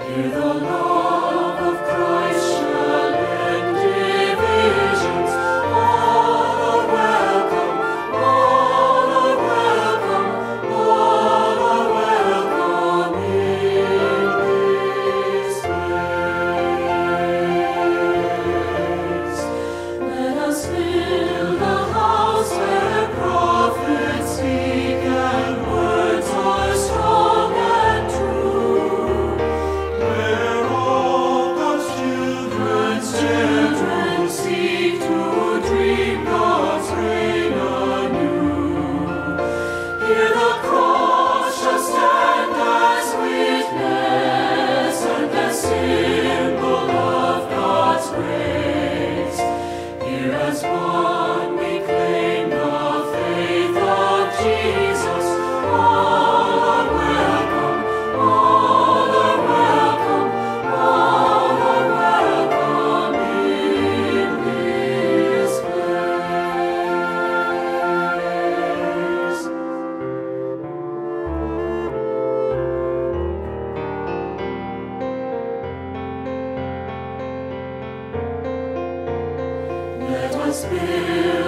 Here the love of Christ shall end divisions. All are welcome, all are welcome, all are welcome in His place. Let us fill the house where prophets speak and words are strong and true. Where all God's children seek to dream God's reign anew. Here the cross shall stand as witness and as symbol of God's grace. Here as one we claim the faith of Jesus. All are welcome, all are welcome, all are welcome in His place. Let us build